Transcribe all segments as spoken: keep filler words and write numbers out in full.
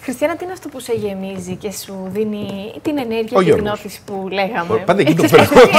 Χριστιανά, τι είναι αυτό που σε γεμίζει και σου δίνει την ενέργεια Ο και Γιώργος. την όθηση που λέγαμε? Πάντα εκεί το Ξέρεις, φέρνω.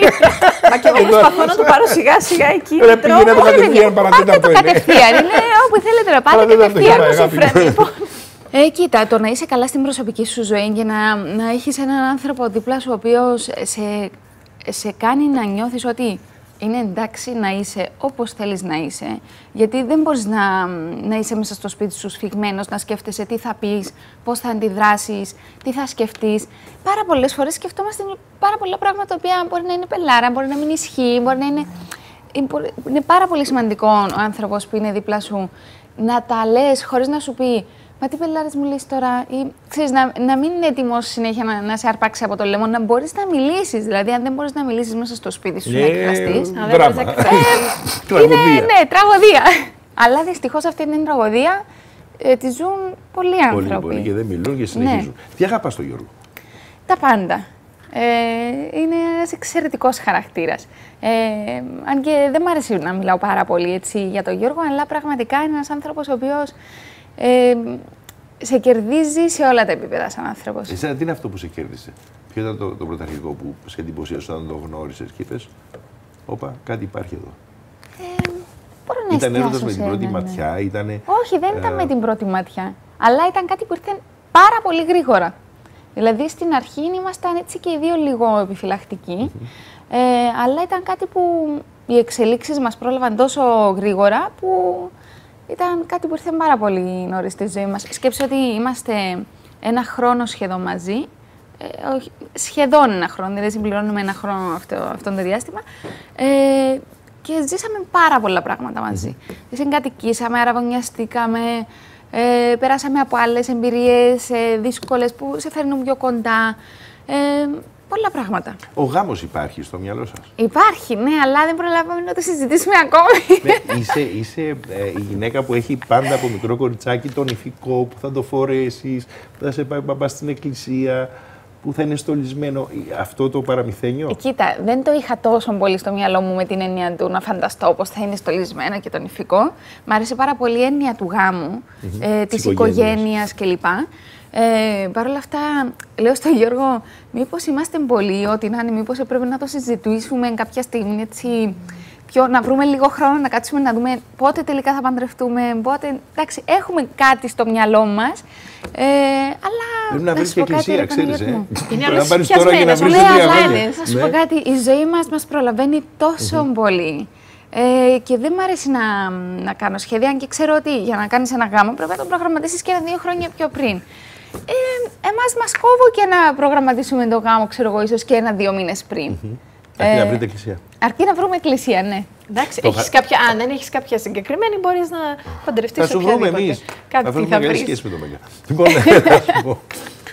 Μα και εγώ προσπαθώ να το πάρω σιγά σιγά εκεί. Ρε, πήγαινε το κατευθείαν Πάτε παρατέταρτο το είναι. κατευθείαν. Είναι όπου θέλετε να πάτε Παρατέταρτο, κατευθείαν. πάει, Πώς σου αγάπη μου. φρένει, λοιπόν. Ε, κοίτα, το να είσαι καλά στην προσωπική σου ζωή και να, να έχεις έναν άνθρωπο δίπλα σου ο οποίος σε, σε κάνει να νιώθεις ότι είναι εντάξει να είσαι όπως θέλεις να είσαι. Γιατί δεν μπορείς να, να είσαι μέσα στο σπίτι σου σφιγμένος, να σκέφτεσαι τι θα πεις, πώς θα αντιδράσεις, τι θα σκεφτείς. Πάρα πολλές φορές σκεφτόμαστε πάρα πολλά πράγματα τα οποία μπορεί να είναι πελάρα, μπορεί να μην ισχύει, μπορεί να είναι... Είναι πάρα πολύ σημαντικό ο άνθρωπος που είναι δίπλα σου να τα λες χωρίς να σου πει «Μα τι πελάρες μου λες τώρα» ή ξέρεις, να, να μην είναι έτοιμος συνέχεια να, να σε αρπάξει από το λαιμό, να μπορείς να μιλήσεις. Δηλαδή, αν δεν μπορείς να μιλήσεις μέσα στο σπίτι σου, να εκφραστείς. Δράμα. Είναι, ναι, τραγωδία. Αλλά δυστυχώς αυτή την τραγωδία ε, τη ζουν πολλοί άνθρωποι. Πολλοί, πολλοί και δεν μιλούν και συνεχίζουν. Τι αγαπάς τον Γιώργο? Τα πάντα. Ε, είναι ένας εξαιρετικός χαρακτήρας. Ε, αν και δεν μου αρέσει να μιλάω πάρα πολύ έτσι, για τον Γιώργο, αλλά πραγματικά είναι ένας άνθρωπος ο οποίος ε, σε κερδίζει σε όλα τα επίπεδα σαν άνθρωπος. Εσένα τι είναι αυτό που σε κέρδισε? Ποιο ήταν το, το πρωταρχικό που σε εντυπωσίασε όταν το γνώρισες και είπες «Όπα, κάτι υπάρχει εδώ»? Ε, μπορώ να Ήταν έρωτας με την ένα, πρώτη ναι. ματιά, ήτανε... Όχι, δεν ε... ήταν με την πρώτη ματιά. Αλλά ήταν κάτι που ήρθε πάρα πολύ γρήγορα. Δηλαδή στην αρχή ήμασταν έτσι και οι δύο λίγο επιφυλακτικοί. Mm-hmm. ε, αλλά ήταν κάτι που οι εξελίξεις μας πρόλαβαν τόσο γρήγορα που ήταν κάτι που ήρθε πάρα πολύ νωρίς στη ζωή μας. Σκέψου ότι είμαστε ένα χρόνο σχεδόν μαζί. Ε, όχι, σχεδόν ένα χρόνο, δεν συμπληρώνουμε ένα χρόνο αυτό, αυτό το διάστημα. Ε, και ζήσαμε πάρα πολλά πράγματα μαζί. Mm-hmm. Συγκατοικήσαμε, αραβωνιαστήκαμε, ε, περάσαμε από άλλες εμπειρίες ε, δύσκολες που σε φέρνουν πιο κοντά. Ε, πολλά πράγματα. Ο γάμος υπάρχει στο μυαλό σας? Υπάρχει, ναι, αλλά δεν προλάβαμε να το συζητήσουμε ακόμη. Ναι, είσαι είσαι ε, η γυναίκα που έχει πάντα από μικρό κοριτσάκι τον ηφικό που θα το φορέσεις, που θα σε πάει παπά στην εκκλησία, που θα είναι στολισμένο. Αυτό το παραμυθένιο. Ε, κοίτα, δεν το είχα τόσο πολύ στο μυαλό μου με την έννοια του να φανταστώ πώς θα είναι στολισμένο και τον ηφικό. Μ' άρεσε πάρα πολύ η έννοια του γάμου, mm-hmm. ε, της οικογένειας κλπ. Ε, Παρ' όλα αυτά, λέω στον Γιώργο, μήπως είμαστε πολλοί, ότι να είναι, μήπως έπρεπε να το συζητήσουμε κάποια στιγμή, έτσι, πιο, να βρούμε λίγο χρόνο, να κάτσουμε να δούμε πότε τελικά θα παντρευτούμε, πότε, εντάξει, έχουμε κάτι στο μυαλό μας, ε, αλλά πρέπει να βρεις και εκκλησία, ξέρεις, ε. Είναι να πάρεις τώρα για να βρεις ναι, τρία αλλά χρόνια. θα σου πω κάτι, η ζωή μας μας προλαβαίνει τόσο mm-hmm. πολύ. Ε, και δεν μου αρέσει να, να κάνω σχέδια, αν και ξέρω ότι για να κάνεις ένα γάμο πρέπει να τον προγραμματίσεις και ένα-δύο χρόνια πιο πριν. Ε, εμάς μας κόβω και να προγραμματίσουμε το γάμο, ξέρω εγώ, ίσως και ένα-δύο μήνες πριν. Mm-hmm. Ε, αρκεί να βρείτε εκκλησία. Αρκεί να βρούμε εκκλησία, ναι. Εντάξει, έχεις κάποια, αν δεν έχεις κάποια συγκεκριμένη, μπορείς να παντρευτείς. Θα σου βρούμε εμείς. Κάτι θα θα βρούμε βρεις. σχέση με το Μέγκα. Λοιπόν, θα σου πω.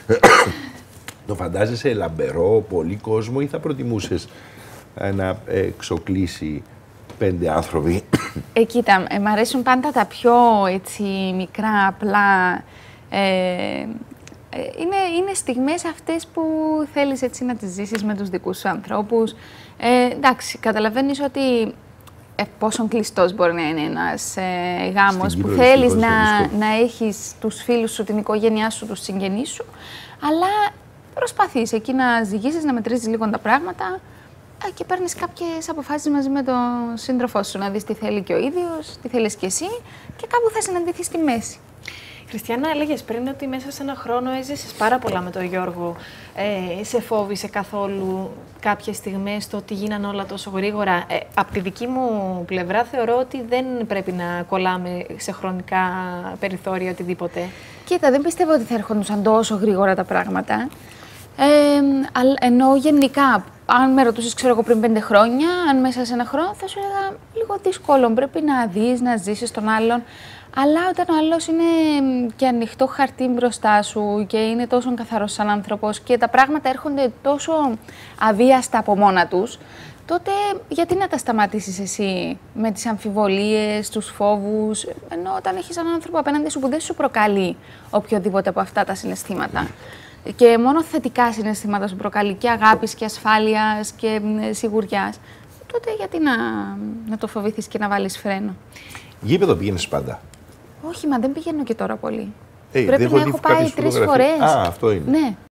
Το φαντάζεσαι λαμπερό, πολύ κόσμο ή θα προτιμούσες να εξοκλήσει πέντε άνθρωποι? Ε, κοίτα, ε, μ' αρέσουν πάντα τα πιο έτσι, μικρά, απλά. Ε, ε, είναι, είναι στιγμές αυτές που θέλεις έτσι να τις ζήσεις με τους δικούς σου ανθρώπους. Ε, εντάξει, καταλαβαίνεις ότι ε, πόσο κλειστός μπορεί να είναι ένας ε, γάμος που θέλεις να, να έχεις τους φίλους σου, την οικογένειά σου, τους συγγενείς σου, αλλά προσπαθείς εκεί να ζυγίσεις, να μετρήσεις λίγο τα πράγματα και παίρνεις κάποιες αποφάσεις μαζί με τον σύντροφό σου, να δεις τι θέλει και ο ίδιος, τι θέλεις και εσύ και κάπου θα συναντηθείς στη μέση. Χριστιανά, έλεγες πριν ότι μέσα σε ένα χρόνο έζησες πάρα πολλά με τον Γιώργο. Ε, σε φόβησε καθόλου κάποιες στιγμές το ότι γίνανε όλα τόσο γρήγορα? Ε, από τη δική μου πλευρά θεωρώ ότι δεν πρέπει να κολλάμε σε χρονικά περιθώρια οτιδήποτε. Κοίτα, δεν πιστεύω ότι θα έρχονταν τόσο γρήγορα τα πράγματα. Ε, αλλά ενώ γενικά, αν με ρωτούσες, ξέρω εγώ, πριν πέντε χρόνια, αν μέσα σε ένα χρόνο, θα σου έλεγα λίγο δύσκολο. Πρέπει να δεις, να ζήσεις τον άλλον. Αλλά όταν ο άλλος είναι και ανοιχτό χαρτί μπροστά σου και είναι τόσο καθαρός σαν άνθρωπος και τα πράγματα έρχονται τόσο αβίαστα από μόνα τους, τότε γιατί να τα σταματήσεις εσύ με τις αμφιβολίες, τους φόβους, ενώ όταν έχεις έναν άνθρωπο απέναντι σου που δεν σου προκαλεί οποιοδήποτε από αυτά τα συναισθήματα. Και μόνο θετικά συναισθήματα σου προκαλεί και αγάπης και ασφάλειας και σιγουριάς, τότε γιατί να, να το φοβηθείς και να βάλεις φρένο. Γήπεδο πήγαινες πάντα? Όχι, μα δεν πηγαίνω και τώρα πολύ. Hey, πρέπει να έχω πάει τρεις φορές. Α, αυτό είναι. Ναι.